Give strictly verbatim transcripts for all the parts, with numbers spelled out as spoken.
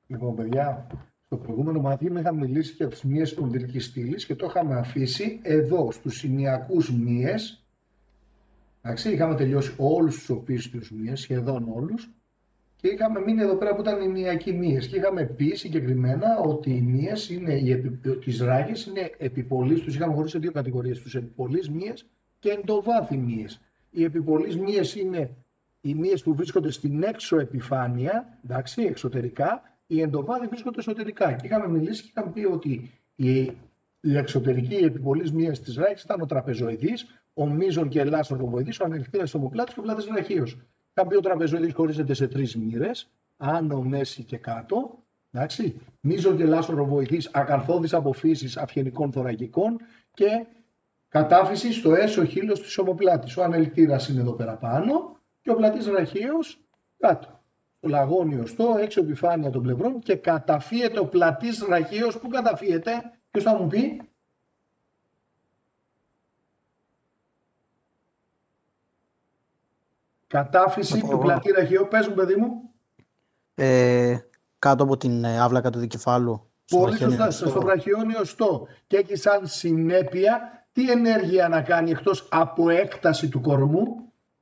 Λοιπόν, παιδιά, στο προηγούμενο μάθημα είχαμε μιλήσει για τις μύες σπονδυλικής στήλης και το είχαμε αφήσει εδώ στους ηνιακούς μύες. Εντάξει, είχαμε τελειώσει όλους τους οπίστιους μύες, σχεδόν όλους, και είχαμε μείνει εδώ πέρα που ήταν οι ηνιακοί μύες. Και είχαμε πει συγκεκριμένα ότι οι μύες είναι, οι επι, τις ράγες είναι επιπολείς, τους είχαμε χωρίσει σε δύο κατηγορίες, τους επιπολείς μύες και εντοβάθη μύες. Οι επιπολείς μύες είναι οι μύες που βρίσκονται στην έξω επιφάνεια, εντάξει, εξωτερικά. Οι εντοβάθη βρίσκονται εσωτερικά. Και είχαμε μιλήσει και είχαμε πει ότι η, η εξωτερική επιπολής μύες της ράγης ήταν ο τραπεζοειδής, ο μείζων και ελάσσον ρομποειδής, ο ανελικτήρας ομοπλάτης και ο πλάτης βραχίος. Είχαμε πει ο τραπεζοειδής χωρίζεται σε τρεις μοίρες, άνω, μέση και κάτω. Εντάξει. Μείζων και ελάσσον ρομποειδής, ακαρθώδης αποφύσης αυγενικών θωρακικών και κατάφυση στο έσω χείλος της ομοπλάτης. Ο ανελικτήρας είναι εδώ πέρα πάνω και ο πλατής βραχίος κάτω. Το λαγόνιο στο έξω επιφάνεια των πλευρών και καταφύεται ο πλατής βραχίος. Πού καταφύεται, ποιος θα μου πει? Κατάφυση του πλατή βραχίου, πες μου παιδί μου. Ε, κάτω από την άβλακα του δικεφάλου. Πολύ σωστά, στο βραχιόνιο οστό. Και έχει σαν συνέπεια τι ενέργεια να κάνει εκτός από έκταση του κορμού?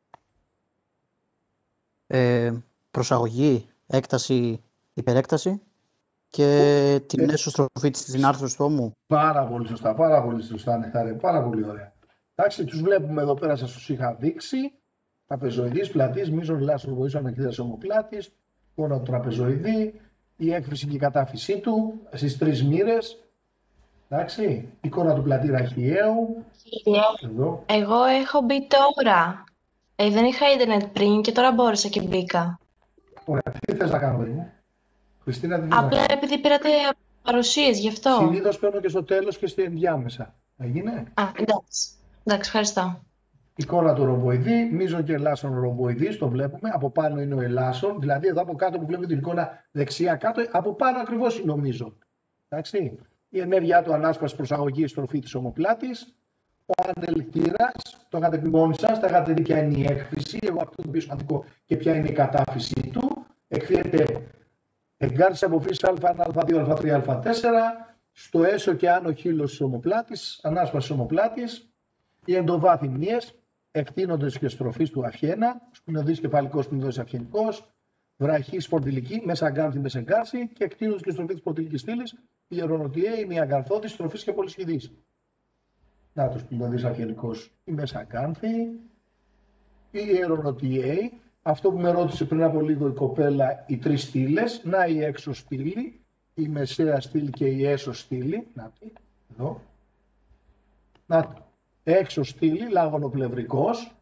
Ε, προσαγωγή, έκταση, υπερέκταση και ε, την έσω στροφή της στην άρθρωση του ώμου. Πάρα πολύ σωστά, πάρα πολύ σωστά, Νεχτάρε, πάρα πολύ ωραία. Εντάξει, τους βλέπουμε εδώ πέρα, σας τους είχα δείξει. Τραπεζοειδής, πλατής, μείζων, ελάσσον βοήθος, ανελικτήρας ομοπλάτης, κόνα του τραπεζοειδή, η έκφυση και η κατάφυσή του στις τρεις μοίρες. Εντάξει, η εικόνα του πλατή ραχιαίου. Εδώ. Εγώ έχω μπει τώρα. Ε, δεν είχα ίντερνετ πριν και τώρα μπόρεσα και μπήκα. Ωραία, τι θες να κάνω, παιδί μου? Χριστίνα, τι θες Απλά να... επειδή πήρατε παρουσίες, γι' αυτό. Συνήθως παίρνω και στο τέλος και στη ενδιάμεσα. Έγινε? Α, εντάξει. Εντάξει, ευχαριστώ. Εικόνα του ρομποειδή, μείζων και ελάσσον ρομποειδής, το βλέπουμε. Από πάνω είναι ο ελάσσον, δηλαδή εδώ από κάτω που βλέπετε την εικόνα δεξιά κάτω, από πάνω ακριβώς είναι ο μείζων. Εντάξει. Η ενέργειά του ανάσπαση προσαγωγή στροφή της ομοπλάτης. Ο ανελικτήρας, το είχατε πει μόνοι σας, θα είχατε δει ποια είναι η έκφυση. Εγώ αυτό το πιο σημαντικό και ποια είναι η κατάφυση του. Εκφύεται εγκάρσια αποφύση α1, α2, α3, α4, στο έσω και άνω χείλος της ομοπλάτης, ανάσπαση της ομοπλάτης. Οι εντοβάθη μύες, εκτείνοντες και στροφής του αυχένα, σπινωδής κεφαλικός, σπινωδής αυχενικός, βραχή σπονδυλική, μέσα αγκάνθη, μέσα εγκάρση και εκτείνοντες και στροφή της πορτιλικής στήλης, η ιερονοτιαίη, η αγκαρθώδης, στροφής και πολυσχηδής. Να το σπινωδής αυχενικός, η μέσα αγκάνθη, η ιερονοτιαίη, αυτό που με ρώτησε πριν από λίγο η κοπέλα, οι τρεις στήλες, να η έξω στήλη, η μεσαία στήλη και η έσω στήλη, να τη, εδώ, να το. Έξω στήλη, λαγωνοπλευρικός,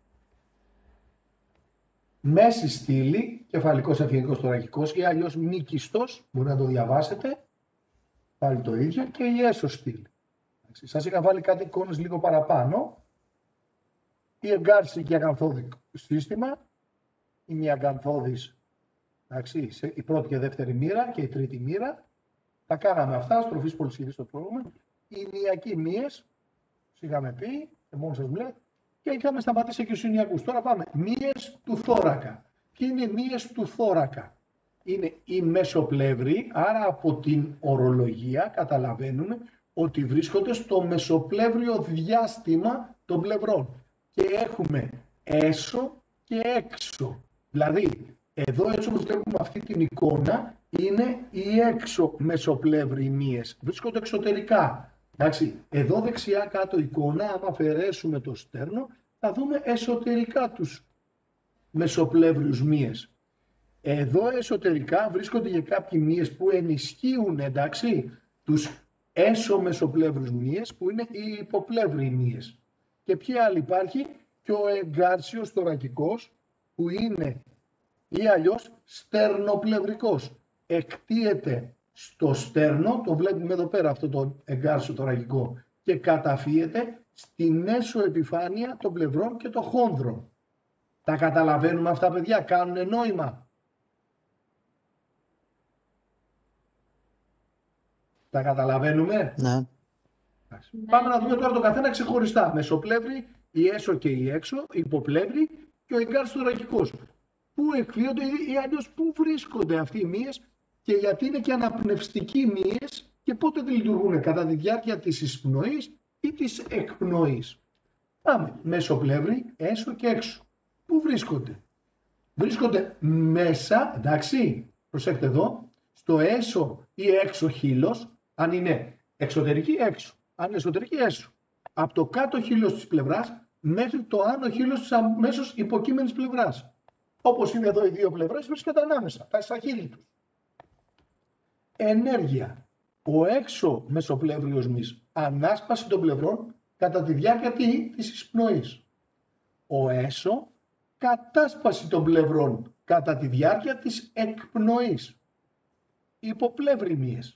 μέση στήλη, κεφαλικός αυγενικός θωρακικός ή αλλιώς μύκιστος, μπορεί να το διαβάσετε, πάλι το ίδιο, και η έσω στήλη. Σας είχα βάλει κάτι εικόνες λίγο παραπάνω, η εγκάρση και η αγκανθώδη σύστημα, η μη αγκανθώδης, η πρώτη και δεύτερη μοίρα και η τρίτη μοίρα, τα κάναμε αυτά, στροφής πολυσχηδής στο πρόγραμμα, οι ηνιακοί μύες, είχαμε πει, και μόνο σας μπλε, και είχαμε σταματήσει και στους ηνιακούς. Τώρα πάμε. Μύες του θώρακα. Ποιοι είναι οι μύες του θώρακα? Είναι οι μεσοπλεύροι, άρα από την ορολογία καταλαβαίνουμε ότι βρίσκονται στο μεσοπλεύριο διάστημα των πλευρών. Και έχουμε έσω και έξω. Δηλαδή, εδώ έτσι όπως βλέπουμε αυτή την εικόνα, είναι οι έξω μεσοπλεύροι μύες. Βρίσκονται εξωτερικά. Εντάξει, εδώ δεξιά κάτω εικόνα, άμα αφαιρέσουμε το στέρνο, θα δούμε εσωτερικά τους μεσοπλεύριους μύες. Εδώ εσωτερικά βρίσκονται και κάποιοι μύες που ενισχύουν, εντάξει, τους έσω μεσοπλεύριους μύες, που είναι οι υποπλεύριοι μύες. Και ποιοι άλλοι υπάρχει? Και ο εγκάρσιος θωρακικός, που είναι ή αλλιώς στερνοπλευρικός. Εκτίεται στο στέρνο, το βλέπουμε εδώ πέρα αυτό το εγκάρσιο θωρακικό, και καταφύεται στην έσω επιφάνεια των πλευρών και των χόνδρων. Τα καταλαβαίνουμε αυτά, παιδιά? Κάνουν νόημα? Τα καταλαβαίνουμε? Ναι. Ναι. Πάμε να δούμε τώρα το καθένα ξεχωριστά. Μεσοπλεύρη, η έσω και η έξω, η υποπλεύρη και ο εγκάρσιος θωρακικός. Πού εκφύονται ή αλλιώς πού βρίσκονται αυτοί οι μύες και γιατί είναι και αναπνευστικοί μύες και πότε δεν λειτουργούν, κατά τη διάρκεια της εισπνοής ή της εκπνοής. Πάμε, μεσοπλεύρη, έσω και έξω. Πού βρίσκονται? Βρίσκονται μέσα, εντάξει, προσέξτε εδώ, στο έσω ή έξω χείλος, αν είναι εξωτερική έξω, αν είναι εσωτερική έσω. Από το κάτω χείλος της πλευράς μέχρι το άνω χείλος της αμέσως υποκείμενης πλευράς. Όπως είναι εδώ οι δύο πλευρές, βρίσκεται ανάμεσα, τα στα χείλη τους. Ενέργεια. Ο έξω μεσοπλεύριος μυς, ανάσπαση των πλευρών κατά τη διάρκεια της εισπνοής. Ο έσω, κατάσπαση των πλευρών κατά τη διάρκεια της εκπνοής. Υποπλεύρη μύες.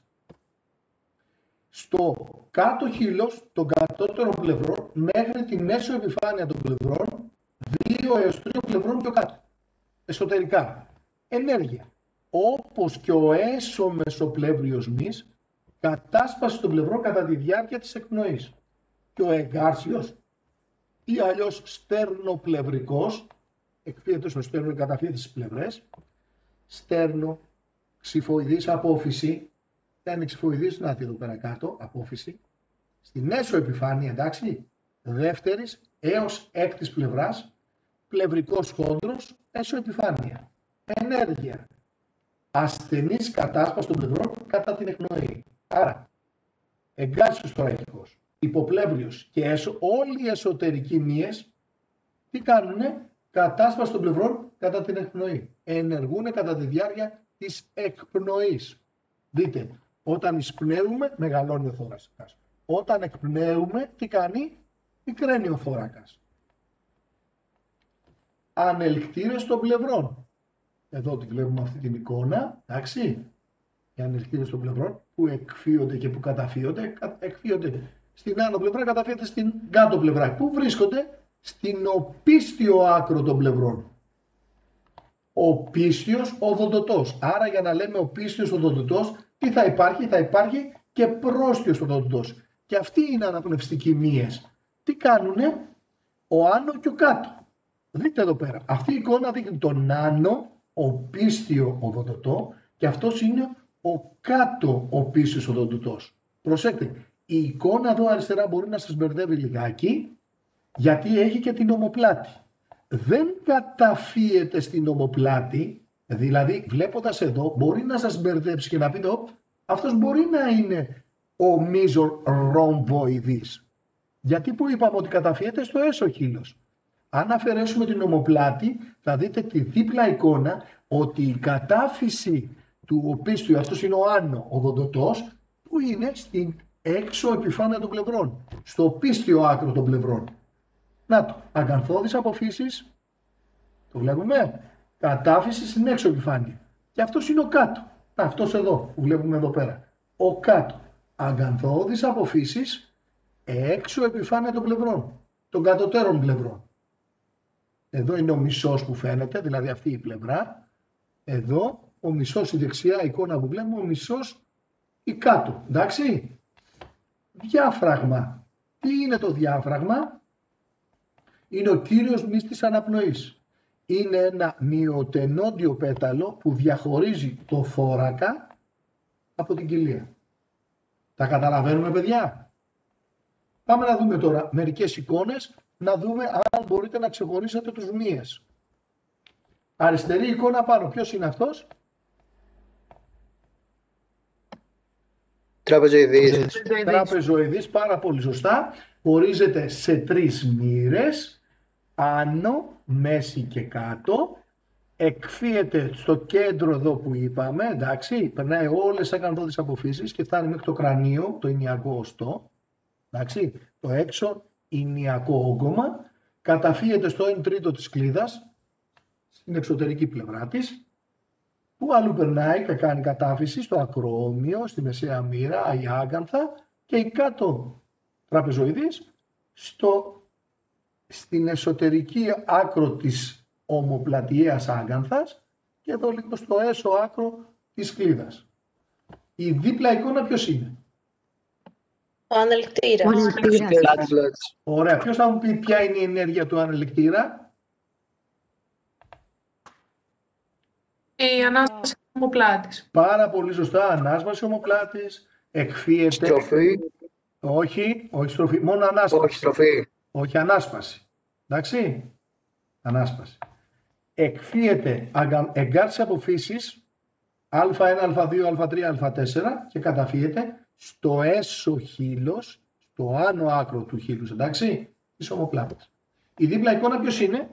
Στο κάτω χείλος των κατώτερων πλευρών μέχρι την έσω επιφάνεια των πλευρών, δύο έως τρία πλευρών πιο κάτω. Εσωτερικά. Ενέργεια. Όπως και ο έσω μεσοπλεύριος μυς, κατάσπαση των πλευρών κατά τη διάρκεια της εκπνοής. Και ο εγκάρσιος ή αλλιώς στέρνοπλευρικός, εκφύεται στο στέρνο και καταφύεται στις πλευρές, στέρνο, ξυφοειδής απόφυση, δεν είναι ξυφοειδής, να τη εδώ πέρα κάτω, απόφυση, στην έσω επιφάνεια, εντάξει, δεύτερης έως έκτης πλευράς, πλευρικός χόντρος, έσω επιφάνεια. Ενέργεια. Ασθενής κατάσπαση των πλευρών κατά την εκπνοή. Άρα, εγκάρσιος θωρακικός, υποπλεύριος και έσω, όλοι οι εσωτερικοί μύες, τι κάνουνε? Κατάσπαση των πλευρών κατά την εκπνοή. Ενεργούνε κατά τη διάρκεια της εκπνοής. Δείτε, όταν εισπνέουμε, μεγαλώνει ο θώρακας. Όταν εκπνέουμε, τι κάνει? Μικραίνει ο θώρακας. Ανελκτήρες των πλευρών. Εδώ τη βλέπουμε αυτή την εικόνα, εντάξει. Οι ανελκτήρες των πλευρών που εκφύονται και που καταφύονται, εκφύονται στην άνω πλευρά, καταφύονται στην κάτω πλευρά. Πού βρίσκονται? Στην οπίστιο άκρο των πλευρών. Οπίστιος οδοντοτός. Άρα για να λέμε οπίστιος οδοντοτός, τι θα υπάρχει? Θα υπάρχει και πρόστιος οδοντοτός. Και αυτοί είναι αναπνευστικοί μύες. Τι κάνουνε? Ο άνω και ο κάτω. Δείτε εδώ πέρα. Αυτή η εικόνα δείχνει τον άνω οπίστιο οδοντοτό και αυτός είναι ο κάτω οπίστιος οδοντοτός. Προσέξτε, η εικόνα εδώ αριστερά μπορεί να σας μπερδεύει λιγάκι, γιατί έχει και την ομοπλάτη. Δεν καταφύεται στην ομοπλάτη, δηλαδή βλέποντας εδώ μπορεί να σας μπερδέψει και να πείτε «Ωπ, αυτός μπορεί να είναι ο μίζων ρομβοειδής». Γιατί που είπαμε ότι καταφύεται στο έσω χείλος. Αν αφαιρέσουμε την ομοπλάτη θα δείτε τη δίπλα εικόνα ότι η κατάφυση του οπίστιου, αυτός είναι ο άνω οδοντοτός, που είναι στην έξω επιφάνεια των πλευρών, στο οπίστιο άκρο των πλευρών. Να το, αγκανθώδης αποφύσης, το βλέπουμε, κατάφυση στην έξω επιφάνεια. Και αυτός είναι ο κάτω, αυτός εδώ που βλέπουμε εδώ πέρα. Ο κάτω, αγκανθώδης αποφύσης, έξω επιφάνεια των πλευρών, των κατωτέρων πλευρών. Εδώ είναι ο μισός που φαίνεται, δηλαδή αυτή η πλευρά. Εδώ ο μισός η δεξιά εικόνα που βλέπουμε, ο μισός η κάτω. Εντάξει. Διάφραγμα. Τι είναι το διάφραγμα? Είναι ο κύριος μυς της αναπνοής. Είναι ένα μυοτενόντιο πέταλο που διαχωρίζει το θώρακα από την κοιλία. Τα καταλαβαίνουμε, παιδιά? Πάμε να δούμε τώρα μερικές εικόνες, να δούμε αν μπορείτε να ξεχωρίσετε τους μύες. Αριστερή εικόνα πάνω. Ποιος είναι αυτός? Τραπεζοειδής. Τραπεζοειδής, πάρα πολύ σωστά. Χωρίζεται σε τρεις μοίρες, άνω, μέση και κάτω. Εκφύεται στο κέντρο εδώ που είπαμε, εντάξει, περνάει όλες τις αγκανθώδεις αποφύσεις και φτάνει μέχρι το κρανίο, το ηνιακό οστό, εντάξει, το έξω ηνιακό όγκωμα, καταφύεται στο ένα τρίτο της κλίδας, στην εξωτερική πλευρά της, που αλλού περνάει και κάνει κατάφυση στο ακρόμιο, στη μεσαία μοίρα, η άγκανθα και η κάτω τραπεζοειδής στο, στην εσωτερική άκρο της ομοπλατιαίας άγκανθας και εδώ λίγο στο έσω άκρο της κλίδας. Η δίπλα εικόνα ποιος είναι? Ο ανελκτήρας. Ωραία. Ποιος θα μου πει ποια είναι η ενέργεια του ανελκτήρα? Η ανάσταση ομοπλάτης. Πάρα πολύ σωστά. Ανάσπαση ομοπλάτης. Εκφύεται. Στροφή. Όχι, όχι στροφή. Μόνο ανάσπαση. Όχι στροφή. Όχι ανάσπαση. Εντάξει. Ανάσπαση. Εκφύεται αγκα- εγκάρσια αποφύσεις α ένα, α δύο, α τρία, α τέσσερα και καταφύεται στο έσω χείλος, στο άνω άκρο του χείλους, εντάξει, της ομοπλάτης. Η δίπλα εικόνα ποιος είναι?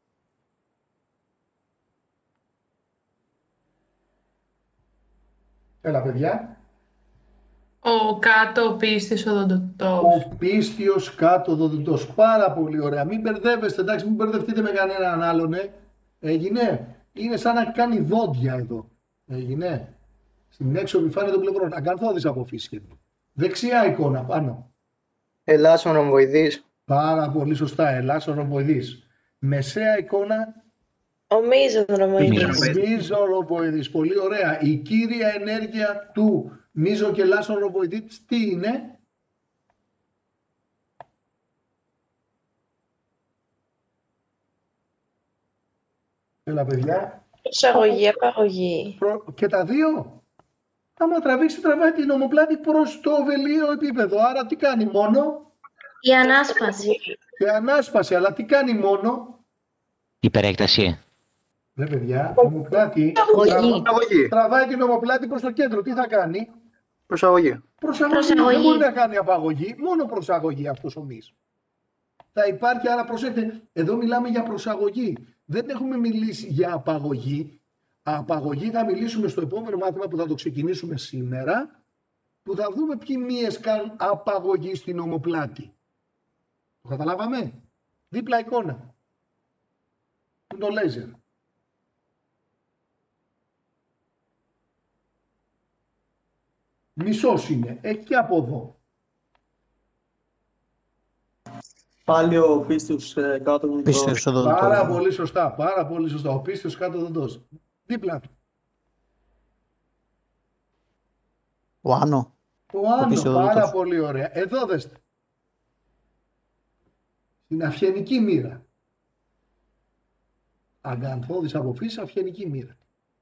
Έλα παιδιά. Ο κάτω πίστης οδοντοτός. Ο πίστιος κάτω οδοντός. Πάρα πολύ ωραία. Μην μπερδεύεστε, εντάξει, μην μπερδευτείτε με κανέναν άλλον, ε. Έγινε. Είναι σαν να κάνει δόντια εδώ. Έγινε. Στην έξω επιφάνεια των πλευρών. Αγκανθώδης αποφύσεις. Δεξιά εικόνα πάνω. Ελάσσον ρομβοειδής. Πάρα πολύ σωστά. Ελάσσον ρομβοειδής. Μεσαία εικόνα. Ο μείζον ρομοειδής. Μίζο ρομβοειδής. Πολύ ωραία. Η κύρια ενέργεια του μίζο και ελάσσον ρομβοειδής τι είναι? Έλα παιδιά. Προσαγωγή, απαγωγή. Προ... Και τα δύο. Άμα τραβήξει, τραβάει την ομοπλάτη προς το βελίο επίπεδο. Άρα τι κάνει μόνο? Η ανάσπαση. Και ανάσπαση. Αλλά τι κάνει μόνο? Υπερέκταση. Ρε παιδιά, ομοπλάτη Προσαγωγή. Προσαγωγή. τραβάει την ομοπλάτη προς το κέντρο. Τι θα κάνει? Προσαγωγή. Προσαγωγή. Προσαγωγή. Δεν μπορεί να κάνει απαγωγή. Μόνο προσαγωγή αυτός ο μυς. Θα υπάρχει, άρα προσέξτε, εδώ μιλάμε για προσαγωγή. Δεν έχουμε μιλήσει για απαγωγή. Απαγωγή θα μιλήσουμε στο επόμενο μάθημα που θα το ξεκινήσουμε σήμερα, που θα δούμε ποιοι μύες κάνουν απαγωγή στην ομοπλάτη. Το καταλάβαμε? Δίπλα εικόνα. Που το λέιζερ. Μισός είναι. Εκεί από εδώ. Πάλι ο πίστος ε, κάτω από Πίστος το... οδοντός. Πάρα πολύ σωστά. Πάρα πολύ σωστά. Ο πίστος κάτω οδοντός. Δίπλα του. Ο άνω. Ο Άνω, πίσω πάρα οδοντός. πολύ ωραία. Εδώ δέστε. Στην αυγενική μοίρα. Αγκανθώδης αποφύσης, αυγενική μοίρα.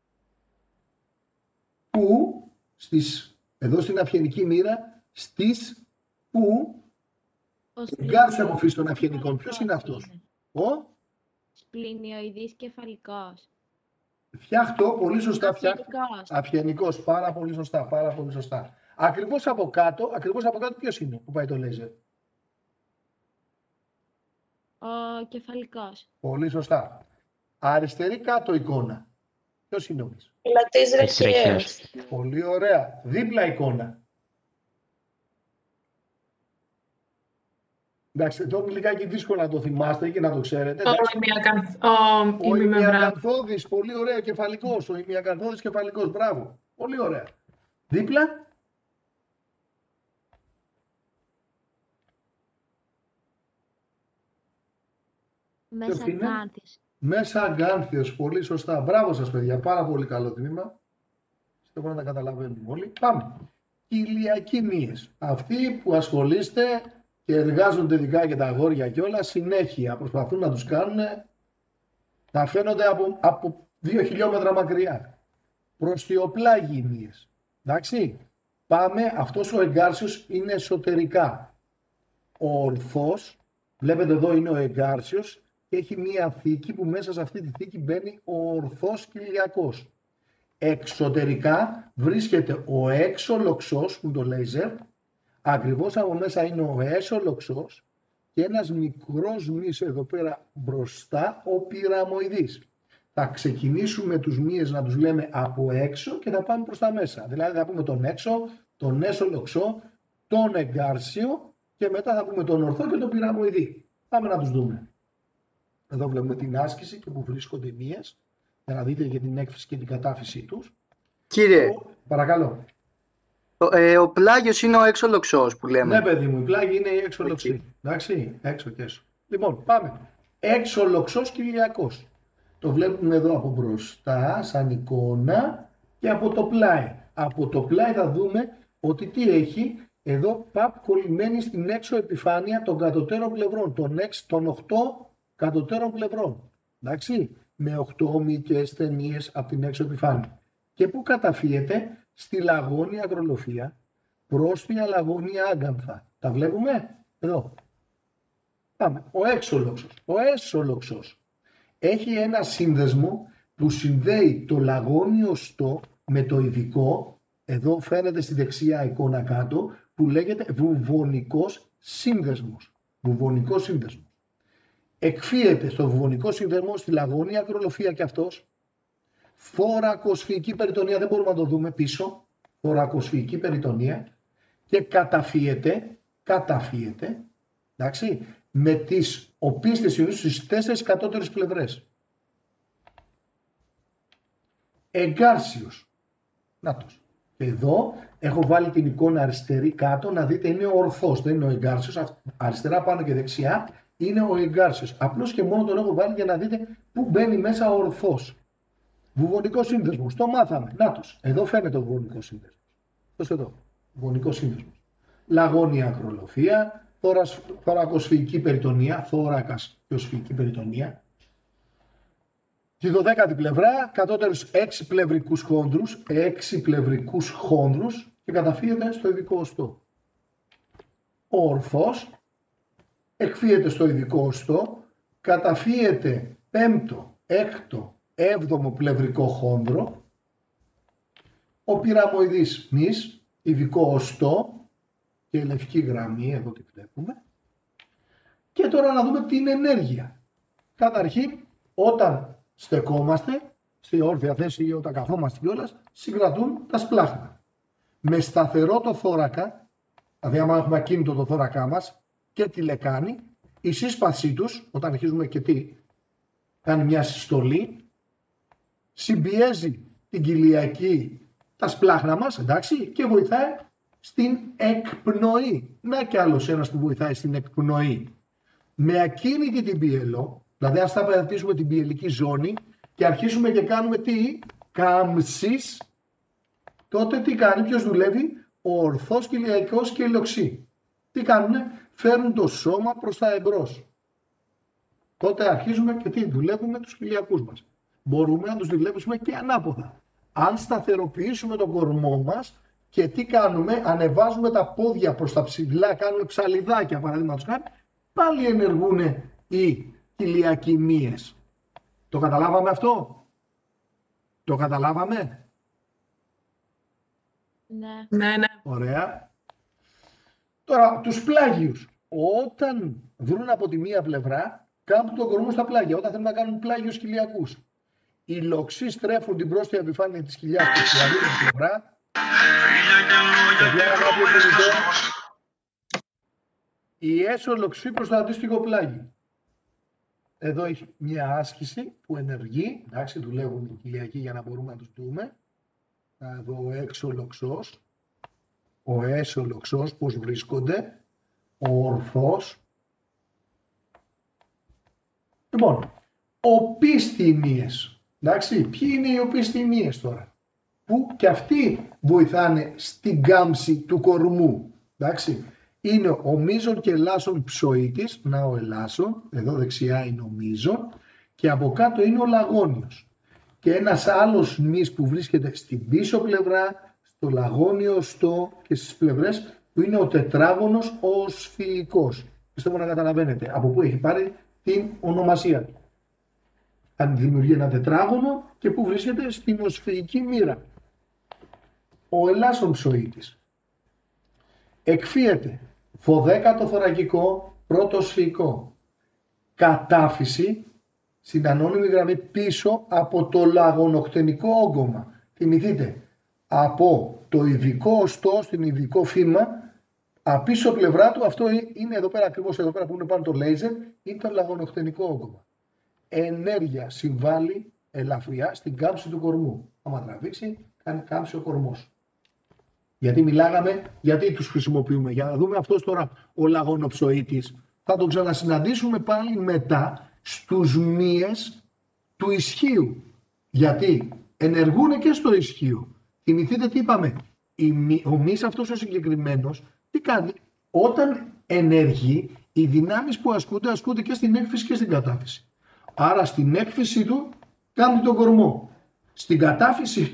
Που, στις, εδώ στην αυγενική μοίρα, στις που εγκάρσια αποφύσης των αυγενικών. Ποιος είναι αυτός? Ο Σπληνιοειδής κεφαλικός. φτιάχτω, πολύ σωστά φτιάχτω. Αυγενικός. Αυγενικός, πάρα πολύ σωστά, πάρα πολύ σωστά. Ακριβώς από κάτω, ακριβώς από κάτω ποιος είναι που πάει το λέιζερ? Ο κεφαλικός. Πολύ σωστά. Αριστερή κάτω εικόνα. Ποιος είναι ο μυς? Λατής Λατής ρεχιαίος. Πολύ ωραία. Δίπλα εικόνα. Εντάξει, εδώ είναι λιγάκι δύσκολο να το θυμάστε και να το ξέρετε. Ο εντάξει. ημιακανθ- ο Ο ημιμεμβράνος. ημιακανθώδης, πολύ ωραία, κεφαλικός. Ο ημιακανθώδης κεφαλικός, μπράβο. Πολύ ωραία. Δίπλα, Μέσα είναι? αγκάνθης. μέσα αγκάνθιος, πολύ σωστά. Μπράβο σας παιδιά, πάρα πολύ καλό τμήμα. Στο να τα καταλαβαίνουμε όλοι. Πάμε. Ηλιακοί μύες. Αυτοί που ασχολείστε και εργάζονται ειδικά και τα αγόρια και όλα, συνέχεια προσπαθούν να τους κάνουν να φαίνονται από, από δύο χιλιόμετρα μακριά. Προστιοπλάγιοι μύες. Εντάξει. Πάμε, αυτός ο εγκάρσιος είναι εσωτερικά. Ο ορθός, βλέπετε εδώ είναι ο εγκάρσιος και έχει μία θήκη που μέσα σε αυτή τη θήκη μπαίνει ο ορθός κοιλιακός. Εξωτερικά βρίσκεται ο έξω λοξός που είναι το λέιζερ, ακριβώς από μέσα είναι ο έσω λοξός και ένας μικρός μυς εδώ πέρα μπροστά, ο πυραμοειδής. Θα ξεκινήσουμε τους μύες να τους λέμε από έξω και θα πάμε προς τα μέσα. Δηλαδή θα πούμε τον έξω, τον έσω λοξό, τον εγκάρσιο και μετά θα πούμε τον ορθό και τον πυραμοειδή. Πάμε να τους δούμε. Εδώ βλέπουμε την άσκηση και που βρίσκονται οι μύες, για να δείτε και την έκφυση και την κατάφυσή τους. Κύριε, Ο- Παρακαλώ. ο, ε, ο πλάγιος είναι ο έξω λοξός που λέμε. Ναι, παιδί μου, η πλάγη είναι η έξω λοξή. Εντάξει, έξω και έσω. Λοιπόν, πάμε. Έξω λοξός κοιλιακός. Το βλέπουμε εδώ από μπροστά, σαν εικόνα, και από το πλάι. Από το πλάι θα δούμε ότι τι έχει, εδώ παπ κολλημένη στην έξω επιφάνεια των κατωτέρων πλευρών, των, έξ, των οκτώ κατωτέρων πλευρών. Εντάξει, με οκτώ μυϊκές ταινίες από την έξω επιφάνεια. και που καταφύεται στη λαγόνια ακρολοφία προς τη λαγόνια άγκανθα. Τα βλέπουμε εδώ. Πάμε. Ο έξολοξος. Ο έσολοξος έχει ένα σύνδεσμο που συνδέει το λαγόνιο στό με το ειδικό, εδώ φαίνεται στη δεξιά εικόνα κάτω, που λέγεται βουβονικός σύνδεσμος. Βουβονικός σύνδεσμος. Εκφύεται στο βουβονικό σύνδεσμο, στη λαγόνια ακρολοφία και αυτός. Θωρακοσφυϊκή περιτονία, δεν μπορούμε να το δούμε πίσω. Θωρακοσφυϊκή περιτονία και καταφύεται, καταφύεται, εντάξει, με τις οπίστες ιονούς στις τέσσερις κατώτερες πλευρές. Εγκάρσιος. Νάτος. Εδώ έχω βάλει την εικόνα αριστερή κάτω να δείτε είναι ο ορθός, δεν είναι ο εγκάρσιος. Αριστερά πάνω και δεξιά είναι ο εγκάρσιος. Απλώς και μόνο τον έχω βάλει για να δείτε πού μπαίνει μέσα ο ορθός. Βουβονικός σύνδεσμος. Το μάθαμε. Νάτος. Εδώ φαίνεται ο βουβονικός σύνδεσμος. Αυτός εδώ. Βουβονικός σύνδεσμος. Λαγόνια ακρολοφία. Θωρακοσφυϊκή περιτονία. Θωρακοσφυϊκή περιτονία. Στη δωδέκατη πλευρά, κατώτερους έξι πλευρικούς χόνδρους, έξι πλευρικούς χόνδρους και καταφύεται στο ειδικό οστό. Ο ορθός εκφύεται στο ειδικό οστό, καταφύεται πέμπτο, έκτο, έβδομο πλευρικό χόνδρο, ο πυραμοειδής μυς, ειδικό οστό και λευκή γραμμή, εδώ τη βλέπουμε. Και τώρα να δούμε την ενέργεια. Καταρχήν, όταν στεκόμαστε στη όρθια θέση ή όταν καθόμαστε κιόλας, συγκρατούν τα σπλάχνα. Με σταθερό το θώρακα, δηλαδή άμα έχουμε ακίνητο το θώρακά μας και τη λεκάνη, η σύσπασή τους, όταν αρχίζουμε και τι, κάνει μια συστολή, συμπιέζει την κοιλιακή τα σπλάχνα μας, εντάξει, και βοηθάει στην εκπνοή. Να κι άλλος ένας που βοηθάει στην εκπνοή. Με ακίνητη την πίελο, δηλαδή ας θα περατήσουμε την πιελική ζώνη και αρχίσουμε και κάνουμε τι, κάμψεις, τότε τι κάνει, ποιος δουλεύει, ο ορθός κοιλιακός και η λοξή. Τι κάνουνε, φέρνουν το σώμα προς τα εμπρός. Τότε αρχίζουμε και τι, δουλεύουμε τους κοιλιακούς μας. Μπορούμε να τους δουλεύουμε και ανάποδα. Αν σταθεροποιήσουμε τον κορμό μας και τι κάνουμε, ανεβάζουμε τα πόδια προς τα ψηλά, κάνουμε ψαλιδάκια παραδείγματος χάρη, πάλι ενεργούν οι κοιλιακοί μύες. Το καταλάβαμε αυτό? Το καταλάβαμε? Ναι. Ναι, ναι. Ωραία. Τώρα, τους πλάγιους. Όταν βρουν από τη μία πλευρά, κάνουν τον κορμό στα πλάγια. Όταν θέλουν να κάνουν πλάγιους κοιλιακούς. Οι λοξοί στρέφουν την πρόστια επιφάνεια της κοιλιάς προς την άλλη πλευρά. Η έσω-λοξή προς το αντίστοιχο πλάγι. Εδώ έχει μια άσκηση που ενεργεί. Εντάξει, δουλεύουν οι κοιλιακοί για να μπορούμε να τους δούμε. Εδώ ο έξω-λοξός, ο έσω-λοξός, πώς βρίσκονται, ο ορθός. Λοιπόν, οπίστημίες. Εντάξει, ποιοι είναι οι οπίστημίες τώρα? Που και αυτοί βοηθάνε στην κάμψη του κορμού. Εντάξει. Είναι ο μείζων και ελάσσον ψοίτης, να ο ελάσσον, εδώ δεξιά είναι ο μείζων και από κάτω είναι ο λαγόνιος. Και ένας άλλος μυς που βρίσκεται στην πίσω πλευρά, στο λαγόνιο, στο και στις πλευρές που είναι ο τετράγωνος ο σφυϊκός. Πιστεύω να καταλαβαίνετε από πού έχει πάρει την ονομασία του. Αν δημιουργεί ένα τετράγωνο και που βρίσκεται στην οσφυϊκή μοίρα. Ο ελάσσον ψοίτης. Εκφύεται δωδέκατο θωρακικό, πρώτο σφυϊκό. Κατάφυση στην ανώνυμη γραμμή πίσω από το λαγονοκτενικό όγκωμα. Θυμηθείτε, από το ειδικό οστό στην ειδικό φύμα, απίσω πλευρά του, αυτό είναι εδώ πέρα ακριβώς εδώ πέρα που είναι πάνω το λέιζερ, είναι το λαγονοκτενικό όγκωμα. Ενέργεια συμβάλλει ελαφριά στην κάμψη του κορμού. Άμα τραβήξει, κάνει κάμψη ο κορμός. Γιατί μιλάγαμε, γιατί τους χρησιμοποιούμε, για να δούμε αυτός τώρα ο λαγονοψοίτης. Θα τον ξανασυναντήσουμε πάλι μετά στους μύες του ισχύου. Γιατί ενεργούν και στο ισχύο. Θυμηθείτε τι είπαμε, ο μυς αυτός ο συγκεκριμένος, τι κάνει, όταν ενεργεί, οι δυνάμεις που ασκούνται, ασκούνται και στην έκφυση και στην κατάφυση. Άρα στην έκφυση του κάνει τον κορμό. Στην κατάφυση του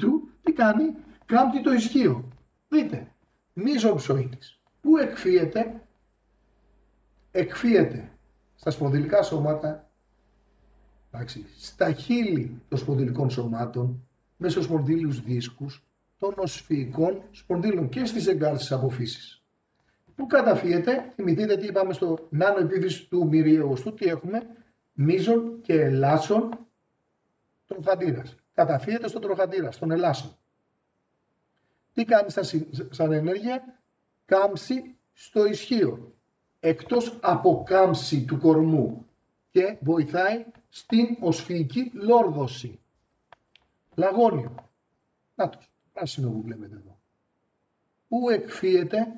Τι κάνει? Κάμπτει το ισχύο. Δείτε, μείζον ψωήτης. Πού εκφύεται? Εκφύεται στα σπονδυλικά σώματα, εντάξει, στα χείλη των σπονδυλικών σωμάτων, μέσω σπονδύλιους δίσκους, των οσφυϊκών σπονδύλων και στις εγκάρσεις αποφύσης. Πού καταφύεται? Θυμηθείτε τι είπαμε στο νάνο επίφυση του μυριαίου οστού, τι έχουμε? Μείζον και ελάσσον τροχαντήρας. Καταφύεται στον τροχαντήρα, στον ελάσσον. Τι κάνει σαν, σαν ενέργεια? Κάμψη στο ισχύο. Εκτός από κάμψη του κορμού και βοηθάει στην οσφυϊκή λόρδωση. Λαγόνιο. Να το, πράσινο που βλέπετε εδώ. Πού εκφύεται?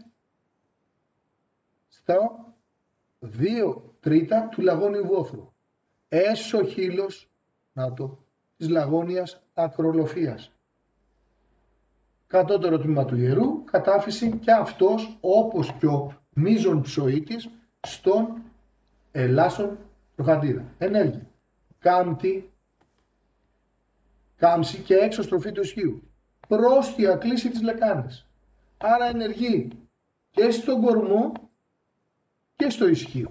Στα δύο τρίτα του λαγόνιου βόθρου. Έσω χείλος, να το, της λαγόνιας ακρολοφίας. Κατώτερο τμήμα του ιερού, κατάφυση και αυτός, όπως και ο μείζον ψωήτης, στον ελάσσον τροχαντήρα. Ενέργεια. Κάμπτη, κάμψη και έξω στροφή του ισχύου. Πρόστια κλίση της λεκάνης. Άρα ενεργεί και στον κορμό και στο ισχύο.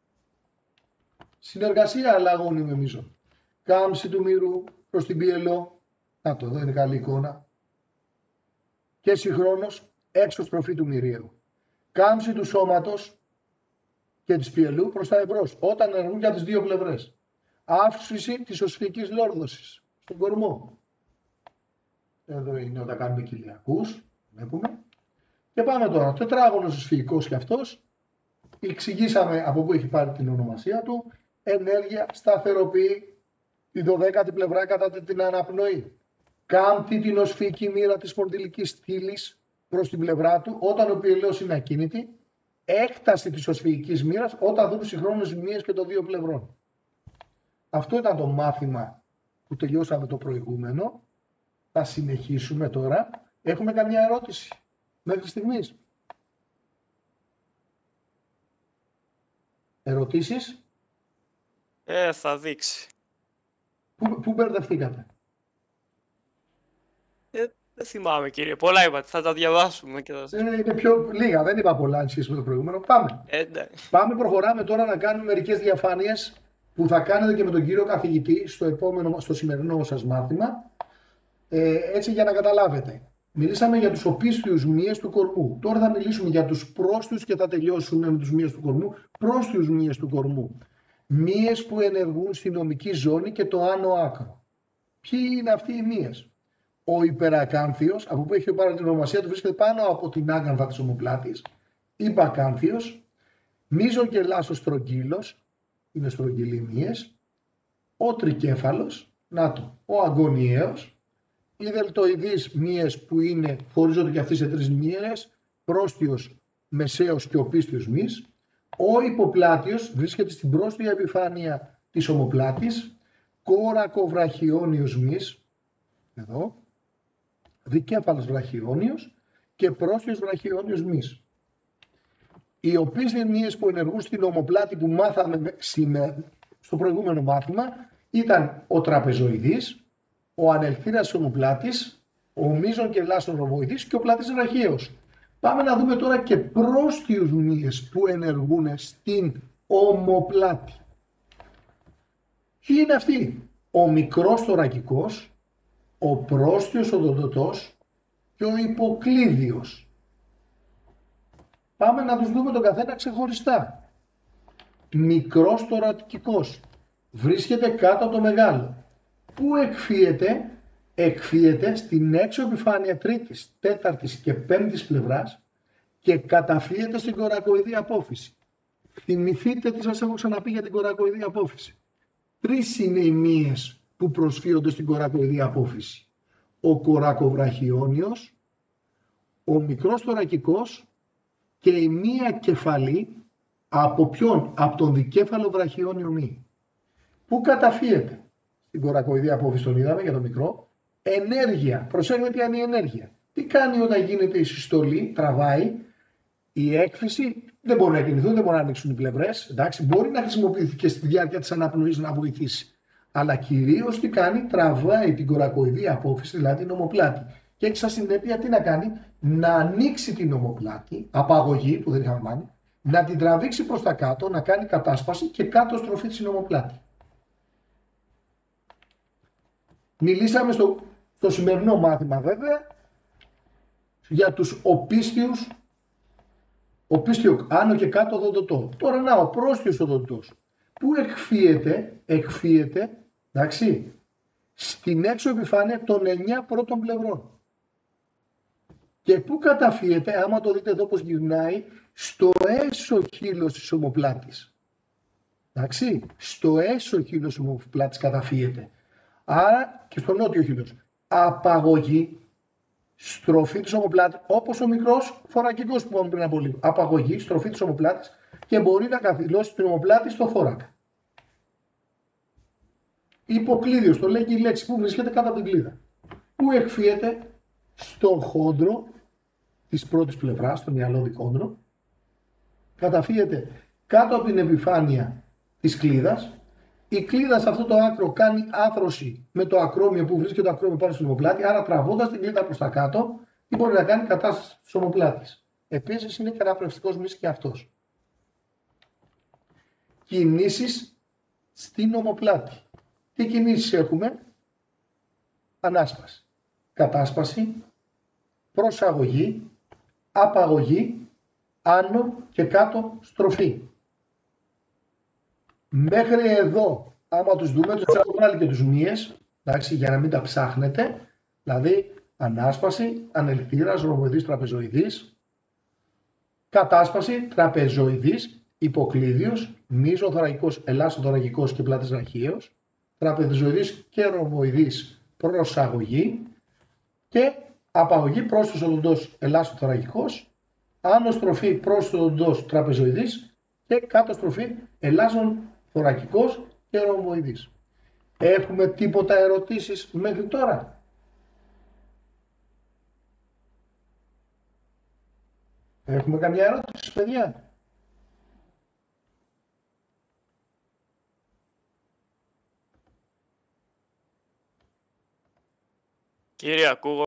Συνεργασία λαγόνιου με μείζον. Κάμψη του μύρου προς την πίελο. Να το, εδώ είναι καλή εικόνα. Και συγχρόνως έξω στροφή του μυριαίου. Κάμψη του σώματος και της πιελού προς τα εμπρός, όταν ενεργούν για τις δύο πλευρές. Αύξηση της οσφυϊκής λόρδωσης στον κορμό. Εδώ είναι όταν κάνουμε κοιλιακούς, βλέπουμε. Και πάμε τώρα, τετράγωνος οσφυϊκός και αυτός. Εξηγήσαμε από πού έχει πάρει την ονομασία του. Ενέργεια σταθεροποιεί τη δωδέκατη πλευρά κατά την αναπνοή. Κάμπτει την οσφυϊκή μοίρα της σπονδυλικής στήλης προς την πλευρά του όταν ο πιελαίος είναι ακίνητη. Έκταση της οσφυϊκής μοίρας όταν δουν συγχρόνως ζημίες και των δύο πλευρών. Αυτό ήταν το μάθημα που τελειώσαμε το προηγούμενο. Θα συνεχίσουμε τώρα. Έχουμε καμιά ερώτηση μέχρι στιγμής? Ερωτήσεις? Ε, θα δείξει. Πού, πού μπερδευτήκατε? Ε, δεν θυμάμαι, κύριε. Πολλά είπατε. Θα τα διαβάσουμε και θα... Ε, είναι πιο λίγα. Δεν είπα πολλά αν σχέση με το προηγούμενο. Πάμε. Ε, ναι. Πάμε, προχωράμε τώρα να κάνουμε μερικές διαφάνειες που θα κάνετε και με τον κύριο καθηγητή στο, επόμενο, στο σημερινό σας μάθημα. Ε, έτσι για να καταλάβετε. Μιλήσαμε για τους οπίστιους μύες του κορμού. Τώρα θα μιλήσουμε για τους πρόστιους και θα τελειώσουμε με τους μύες του κορμού. Πρόστιους μύες του κορμού. Μύες που ενεργούν στη νομική ζώνη και το άνω άκρο. Ποιοι είναι αυτοί οι μύες? Ο υπερακάνθιος, από που έχει πάρει την ονομασία του, βρίσκεται πάνω από την άγανθα της ομοπλάτης. Υπακάνθιος, μείζον και ελάσσος στρογγύλος, είναι στρογγυλοί μύες. Ο τρικέφαλος, να το, ο αγωνιαίος. Οι δελτοειδείς μύες που είναι, χωρίζονται και αυτοί σε τρεις μύες, πρόστιος, μεσαίος και οπίστιος μυς. Ο υποπλάτιος βρίσκεται στην πρόστια επιφάνεια της ομοπλάτης, κόρακο βραχιόνιος μυς, εδώ, δικέφαλος βραχιόνιος και πρόστιος βραχιόνιος μυς. Οι οπίστιες μύες που ενεργούν στην ομοπλάτη που μάθαμε σήμερα, στο προηγούμενο μάθημα ήταν ο τραπεζοειδής, ο ανελθύρας ομοπλάτης, ο μείζον και ελάσσον ρομοειδής και ο πλάτης βραχίος. Πάμε να δούμε τώρα και πρόστιους μύες που ενεργούν στην ομοπλάτη. Ποιοι είναι αυτοί? Ο μικρός θωρακικός, ο πρόστιος οδοντοτός και ο υποκλίδιος. Πάμε να τους δούμε τον καθένα ξεχωριστά. Μικρός θωρακικός βρίσκεται κάτω από το μεγάλο. Πού εκφύεται? Εκφύεται στην έξω επιφάνεια τρίτης, τέταρτης και πέμπτης πλευράς και καταφύεται στην κορακοειδή απόφυση. Θυμηθείτε τι σας έχω ξαναπεί για την κορακοειδή απόφυση. Τρεις είναι οι μύες που προσφύονται στην κορακοειδή απόφυση. Ο κορακοβραχιόνιος, ο μικρός θωρακικός και η μία κεφαλή από ποιον? Από τον δικέφαλο βραχιόνιο μύ. Πού καταφύεται? Στην κορακοειδή απόφυση, τον είδαμε για το μικρό. Ενέργεια. Προσέχετε τι είναι η ενέργεια. Τι κάνει όταν γίνεται η συστολή, τραβάει, η έκφυση, δεν μπορεί να κινηθούν, δεν μπορεί να ανοίξουν οι πλευρές. Εντάξει, μπορεί να χρησιμοποιηθεί και στη διάρκεια της αναπνοής να βοηθήσει. Αλλά κυρίως τι κάνει, τραβάει την κορακοειδή απόφυση, δηλαδή την ομοπλάτη. Και έχει σαν συνέπεια τι να κάνει, να ανοίξει την ομοπλάτη, απαγωγή που δεν είχαμε κάνει, να την τραβήξει προς τα κάτω, να κάνει κατάσπαση και κάτω στροφή της ομοπλάτη. Μιλήσαμε στο, στο σημερινό μάθημα βέβαια για τους οπίστιους, οπίστιο άνω και κάτω οδοντοτό. Τώρα να, ο πρόστιος οδοντός που εκφύεται, εκφύεται, εντάξει, στην έξω επιφάνεια των εννιά πρώτων πλευρών. Και πού καταφύεται, άμα το δείτε εδώ πως γυρνάει, στο έσω χείλος της ομοπλάτης. Εντάξει, στο έσω χείλος της ομοπλάτης καταφύεται. Άρα και στο νότιο χείλος. Απαγωγή, στροφή της ομοπλάτης, όπως ο μικρός θωρακικός που είπαμε πριν από λίγο. Απαγωγή, στροφή της ομοπλάτης και μπορεί να καθυλώσει την ομοπλάτη στο θώρακα. Υποκλίδιος, το λέει και η λέξη που βρίσκεται κάτω από την κλίδα. Που εκφύεται στο χόντρο της πρώτης πλευράς, στο μυαλώδη χόντρο. Καταφύεται κάτω από την επιφάνεια της κλίδας. Η κλίδα σε αυτό το άκρο κάνει άθρωση με το ακρόμιο που βρίσκεται το ακρόμιο πάνω στην ομοπλάτη, άρα τραβώντας την κλίδα προς τα κάτω, ή μπορεί να κάνει κατάσταση της ομοπλάτης. Επίσης είναι και αναπνευστικός μυς και αυτός. Κινήσεις στην ομοπλάτη. Τι κινήσεις έχουμε? Ανάσπαση, κατάσπαση, προσαγωγή, απαγωγή, άνω και κάτω στροφή. Μέχρι εδώ, άμα τους δούμε, τους έχω βγάλει και τους μύες, εντάξει, για να μην τα ψάχνετε, δηλαδή ανάσπαση, ανελθύρας, ρομποειδής, τραπεζοειδής, κατάσπαση, τραπεζοειδής, υποκλίδιος, μίζωθωρακικός, ελάσσοθωρακικός και πλάτης ραχίαιος, τραπεζοειδής και ρομποειδής προσαγωγή και απαγωγή πρόσθετος οδοντός ελάσσοθωρακικός, άνω στροφή πρόσθετος οδοντός τραπεζοειδής και κάτω στροφή ελάσσον θωρακικός και ρομποειδής. Έχουμε τίποτα ερωτήσεις μέχρι τώρα? Έχουμε καμιά ερώτηση, παιδιά? Κύριε, ακούγω.